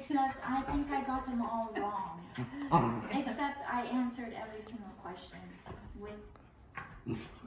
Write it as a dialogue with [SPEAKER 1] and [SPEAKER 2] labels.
[SPEAKER 1] Except I think I got them all wrong. Except I answered every single question with